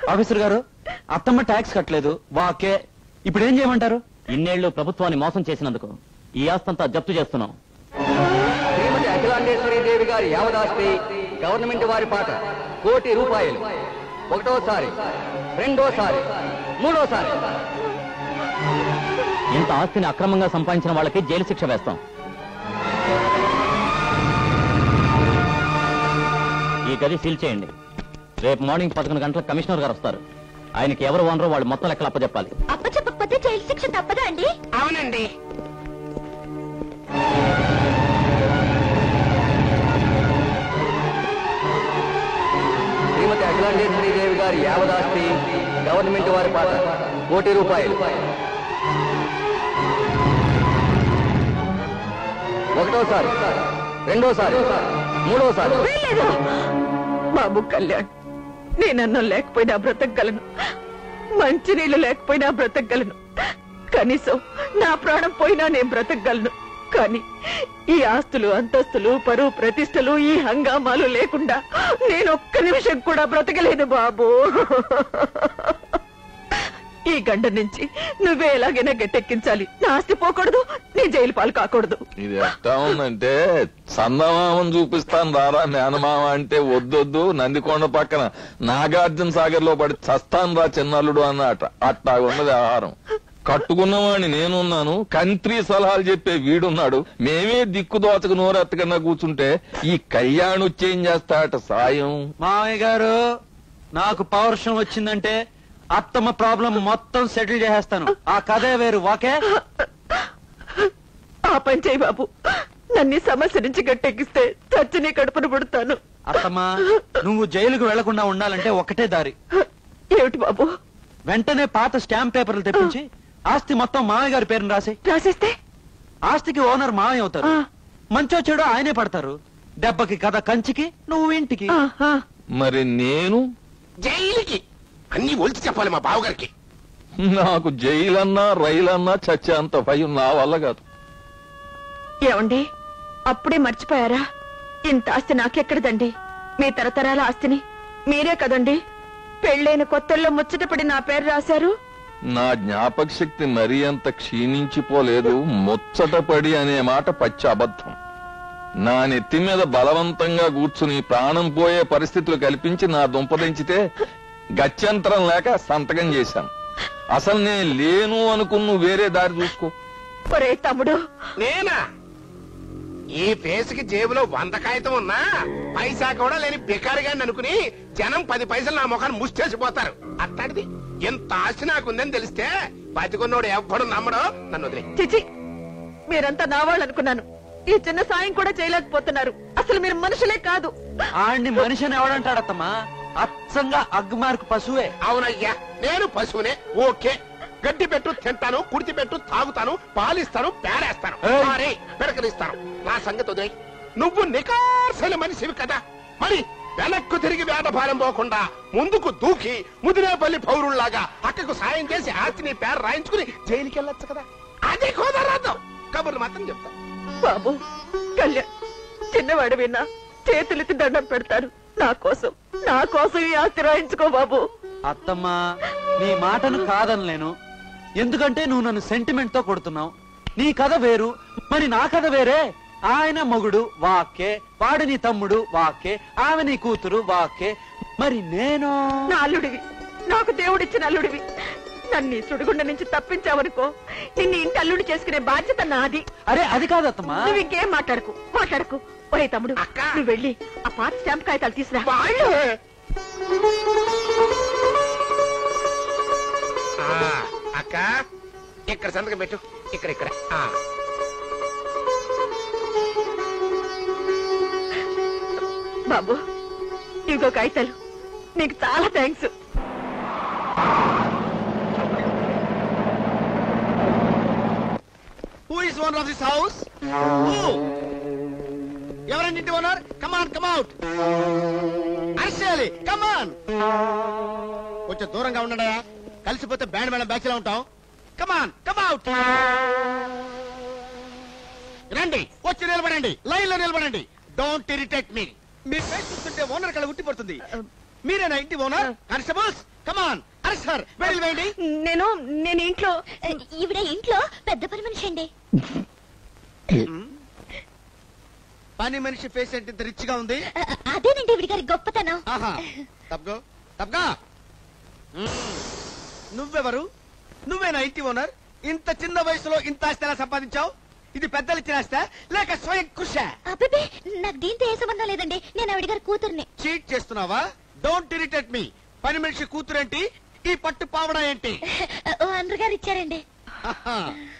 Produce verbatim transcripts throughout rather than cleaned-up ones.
Officer గారు, అత్తమ్మ tax కట్టలేదు. వాకే ఇప్పుడు ఏం చేయమంటారు? ఇన్నేళ్లు ప్రభుత్వాన్ని మోసం చేసినందుకు ఈ ఆస్తంతా జప్తు చేస్తున్నాం. శ్రీమతి అఖిలాండేశ్వరి దేవి గారి యావదాస్తి గవర్నమెంట్ వారి పాట కోటి రూపాయలు. ఒకటోసారి, రెండోసారి, మూడోసారి. ఇంత ఆస్తిని అక్రమంగా సంపాదించిన వాళ్ళకి జైలు శిక్ష వేస్తాం. ఈ గది సీల్ చేయండి. రేపు మార్నింగ్ పదకొండు గంటలకు కమిషనర్ గారు వస్తారు. ఆయనకి ఎవరు ఓనరో వాళ్ళు మొత్తం లెక్కలు అప్పచెప్పాలి. అప్పచెప్పకపోతే జైలు శిక్ష తప్పదా అండి? అవునండి. శ్రీమతి అఖిలాండేశ్వరి దేవి గారి యావదాస్తి గవర్నమెంట్ వారి పాట కోటి రూపాయలు. ఒకటోసారి, రెండోసారి, మూడోసారి. బాబు కళ్యాణ్, నేనన్నం లేకపోయినా బ్రతకగలను, మంచినీళ్ళు లేకపోయినా బ్రతకగలను, కనీసం నా ప్రాణం పోయినా నేను బ్రతకగలను. కానీ ఈ ఆస్తులు, అంతస్తులు, పరువు ప్రతిష్టలు, ఈ హంగామాలు లేకుండా నేను ఒక్క నిమిషం కూడా బ్రతకలేను బాబు. ఈ గండ నుంచి నువ్వే ఎలాగైనా గట్టెక్కించాలి. నా ఆస్తి పోకూడదు, నీ జైలు పాలు కాకూడదు. ఇది ఎట్టా ఉందంటే చందమామని చూపిస్తాను రారా మేనమామ అంటే వద్దొద్దు, నందికొండ పక్కన నాగార్జున సాగర్ లో పడి చస్తాను రా చిన్నల్లుడు అన్నట. అట్టా ఉన్నది ఆహారం. కట్టుకున్నవాడిని నేనున్నాను, కంత్రి సలహాలు చెప్పే వీడున్నాడు. మేమే దిక్కు దోచకు నోరెత్తకన్నా కూర్చుంటే ఈ కళ్యాణ్ వచ్చేం చేస్తాట సాయం. మామయ్య గారు, నాకు పౌరుషం వచ్చిందంటే అత్తమ్మ ప్రాబ్లం మొత్తం సెటిల్ చేసేస్తాను. ఆ కథే వేరు. వాకే ఆ పని చేయి బాబు. నన్ను సమస్య నుంచి గట్టెక్కిస్తే చచ్చి నీ కడుపును పుడతాను. అత్తమ్మ, నువ్వు జైలుకు వెళ్లకుండా ఉండాలంటే ఒకటే దారి. ఏమిటి బాబు? వెంటనే పాత స్టాంప్ పేపర్లు తెప్పించి ఆస్తి మొత్తం మామయ్య గారి పేరును రాసి రాసేస్తే ఆస్తికి ఓనర్ మామయ్య అవుతారు. మంచో చెడు ఆయనే పడతారు. దెబ్బకి కథ కంచికి, నువ్వు ఇంటికి. మరి నేను జైలుకి అన్ని ఒలిచి చెప్పాలి మా బావగారికి. నాకు జైలన్నా రైలన్నా చచ్చే అంత భయం నా వల్ల కాదు. ఏమండి, అప్పుడే మర్చిపోయారా? ఇంత ఆస్తి నాకెక్కడదండి. మీ తరతరాల ఆస్తిని మీరే కదండి పెళ్ళైన కొత్తల్లో ముచ్చటపడి నా పేరు రాశారు. నా జ్ఞాపక శక్తి మరీ అంత క్షీణించిపోలేదు. ముచ్చటపడి అనే మాట పచ్చి అబద్ధం. నా నెత్తి మీద బలవంతంగా కూర్చుని ప్రాణం పోయే పరిస్థితులు కల్పించి నా దుంపదించితే గత్యంతరం లేక సంతకం చేశాను. అసలు నేను లేను అనుకున్న వేరే దారి చూసుకో. ఒరే తమ్ముడు, నేనా? ఈ ఫేస్ కి జేబులో వంద కాగితం ఉన్నా పైసా కూడా లేని బికారిగాని అనుకుని జనం పది పైసలు నా ముఖాన్ని ముష్టేసిపోతారు. అట్లాంటిది ఎంత ఆశ నాకుందని తెలిస్తే బతికున్నోడు ఎవ్వడు నమ్మడు. నన్ను వదిలే. చిచి, మీరంతా నా వాళ్ళు అనుకున్నాను. ఈ చిన్న సాయం కూడా చేయలేకపోతున్నారు. అసలు మీరు మనుషులే కాదు. ఆడిని మనిషిని ఎవడంటాడత్తమ్మా? అచ్చంగా అగ్గుమార్కు పశువే. అవునయ్యా, నేను పశువునే. ఓకే, గడ్డి పెట్టు తింటాను, కుడితి పెట్టు తాగుతాను, పాలిస్తాను, పేరేస్తాను, మారే పెరకలిస్తాను. నా సంగతి వదిలేయ్. నువ్వు నికార్సైన మనిషివి కదా, మరి వెనక్కు తిరిగి వేటభారం పోకుండా ముందుకు దూకి ముదిరేపల్లి పౌరుల్లాగా అక్కకు సాయం చేసి ఆస్తిని పేరు రాయించుకుని జైలుకి వెళ్ళొచ్చు కదా. అది కుదరదు. కబుర్లు మాత్రం చెప్తా. బాబు కళ్యాణ్, చిన్నవాడు విన్నా చేతులెత్తి దండం పెడతారు. నా కోసం నా కోసం ఈ ఆస్తి రాయించుకో బాబు. అత్తమ్మా, నీ మాటను కాదనలేను. ఎందుకంటే నువ్వు నన్ను సెంటిమెంట్ తో కొడుతున్నావు. నీ కథ వేరు, మరి నా కథ వేరే. ఆయన మొగుడు వాకే, వాడు నీ తమ్ముడు వాకే, ఆమె నీ కూతురు వాకే. మరి నేను నా అల్లుడివి, నాకు దేవుడిచ్చిన అల్లుడివి. నన్ను ఈ సుడిగుండ నుంచి తప్పించావనుకో, నిన్ను ఇంటి అల్లుడు చేసుకునే బాధ్యత నాది. అరే అది కాదత్తమ్మా. నువ్వు ఇంకేం మాట్లాడకు మాట్లాడకు ఒరే తమ్ముడు, నువ్వు వెళ్ళి ఆ పాత స్టాంప్ కాగితాలు తీసురా. అక్క, ఇక్కడ సంతకం పెట్టు. ఇక్కడ ఇక్కడ బాబు, ఇదిగో కాగితాలు. నీకు చాలా thanks. Who is owner of this house? Who? ఎవరండి ఇంటి owner? Come on, come out. Arshali, come on. కొంచెం దూరంగా ఉండడా, కలిసిపోతే బ్యాండ్ మేళం బ్యాచ్ లా ఉంటాం. Come on, come out. రండి, వచ్చి నిలబడండి, లైన్ లో నిలబడండి. Don't irritate me. మీ ఫేస్ చూస్తుంటే ఓనర్ కళ ఉట్టిపడుతుంది. మీరేనా ఇంటి owner? Constables, come on arrest sir వెళ్ళి వేయండి. నేను నేను ఇంట్లో ఈవిడ ఇంట్లో పెద్ద పని మనిషి అండి. పని మనిషి ఫేస్ ఏంటి ఇంత రిచ్ గా ఉంది? అదేనండి ఈవిడ గారి గొప్పతనం. ఆహా తప్పగా తప్పగా నువ్వెవరు? నువ్వేనా ఇంటి ఓనర్? ఇంత చిన్న వయసులో ఇంత ఆస్తి ఎలా సంపాదించావు? ఇది పెద్దలు ఇచ్చిన ఆస్తా లేక స్వయం కృషి? అబ్బే నాకు దీంతో ఏ సంబంధం లేదండి. నేను ఆవిడ గారి కూతుర్ని. చీట్ చేస్తున్నావా? Don't irritate me. పని మనిషి కూతురేంటి? ఈ పట్టు పావడా ఏంటి? ఓ అందరు గారు ఇచ్చారండి. ఆహా.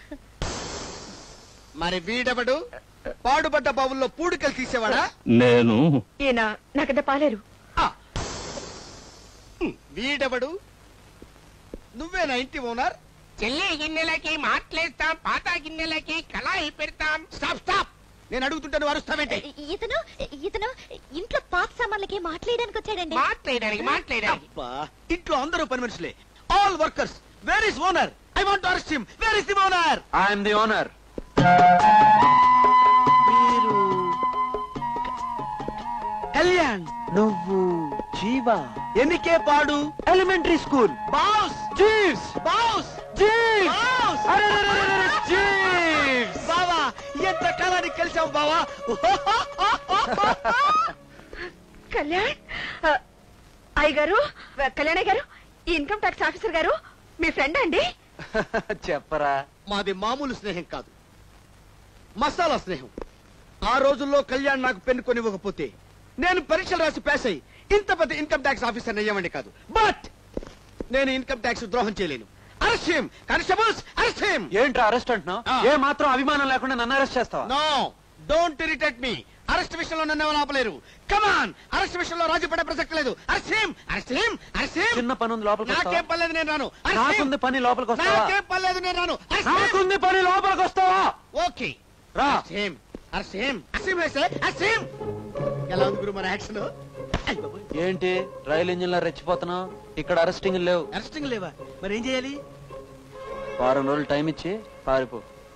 మరి వీడెవడు? పాడుబడ్డ బావుల్లో పూడికలు తీసేవాడా? నేను ఈయన నాకంత పాలేరు. ఆ. హ్మ్. వీడెవడు? నువ్వేనా ఇంటి ఓనర్? చెల్లి గిన్నెలకి మాట్లేస్తాం, పాత గిన్నెలకి కళాయి పెడతాం. Stop stop. నేను అడుగుతుంటే నువ్వు అరుస్తావేంటి? ఇతను ఇతను ఇంట్లో పాత సామాన్లకి మాట్లాడడానికి వచ్చాడండి. మాట్లాడడానికి మాట్లాడడానికి అబ్బా, ఇంట్లో అందరూ పని మనుషులే. All workers. Where is owner? I want to arrest him. Where is the owner? I'm the owner. మీరు కళ్యాణ్. నువ్వు జీవా. ఎన్నికే పాడు? Elementary school. Boss Jeeves. Boss Jeeves. Boss. అరెరెరెరెరె, జీవ్స్. బావా ఎంత కాలానికి కలిసావు బావా? కళ్యాణ్ ఆ, అయ్య గారు, కళ్యాణ్ గారు, ఈ ఇన్కమ్ ట్యాక్స్ ఆఫీసర్ గారు మీ ఫ్రెండ్ అండి? చెప్పరా. మాది మామూలు స్నేహం కాదు, మసాలా స్నేహం. ఆ రోజుల్లో కళ్యాణ్ నాకు పెన్ను కొనివ్వకపోతే నేను పరీక్షలు రాసి పాస్ అయ్యి ఇంత పెద్ద ఇన్కమ్ ట్యాక్స్ ఆఫీసర్ అయ్యేవాడిని కాదు. బట్ నేను ఇన్కమ్ ట్యాక్స్ ద్రోహం చేయలేను. Arrest him. Constables arrest him. ఏంట్రా అరెస్ట్ అంటున్నావు? ఆ. ఏ మాత్రం అభిమానం లేకుండా నన్ను అరెస్ట్ చేస్తావా? No don't irritate me. Arrest విషయంలో నన్ను ఎవరు ఆపలేరు. కమాన్. అరెస్ట్ విషయంలో రాజీ పడే ప్రసక్తి లేదు. Arrest him. Arrest him. Arrest him. చిన్న పని ఉంది, లోపలికి నాకేం వస్తావా? పర్లేదు నేను రాను. Arrest him. నాకుంది పని, లోపలికి వస్తావా? నాకేం పర్లేదు నేను రాను. Arrest him. నాకుంది పని, లోపలికి వస్తావా? ఓకే రా. Arrest him. Arrest him. Arrest him, I say. Arrest him. ఎలా ఉంది గురు మన యాక్షన్? ఏంటి రైలు ఇంజిన్ లో రెచ్చిపోతున్నావు? ఇక్కడ అరెస్టింగ్ లేవు. అరెస్టింగ్ లేవా? మరి ఏం చేయాలి? వారం రోజులు టైం ఇచ్చి పారిపో.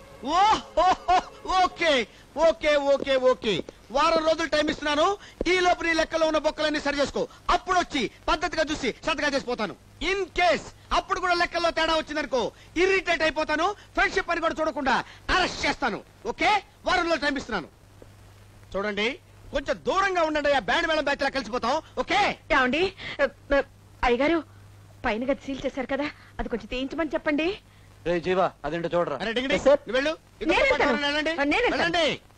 ఓకే ఓకే ఓకే ఓకే వారం రోజులు టైం ఇస్తున్నాను. ఈ లోపు నీ లెక్కలో ఉన్న బొక్కలన్నీ సరి చేసుకో. అప్పుడు వచ్చి పద్ధతిగా చూసి సతగా చేసిపోతాను. ఇన్ కేస్ అప్పుడు కూడా లెక్కల్లో తేడా వచ్చిందనుకో ఇరిటేట్ అయిపోతాను. ఫ్రెండ్షిప్ అని కూడా చూడకుండా అరెస్ట్ చేస్తాను. ఓకే వారం రోజులు టైం ఇస్తున్నాను. చూడండి కొంచెం దూరంగా ఉండండి. ఆ బ్యాండ్ మేళం బ్యాచ్ లా కలిసిపోతాం. ఓకే ఏమండి అయ్యగారు, పైన గది సీల్ చేశారు కదా, అది కొంచెం తీయించమని చెప్పండి. రే జీవా, అదేంటో చూడరా. అరే డింగిడి, సార్. నువ్వు వెళ్ళు. ఇద్దరు నేను పక్కన వెళ్తాను. వెళ్ళండి. నేను వెళ్తాను. వెళ్ళండి.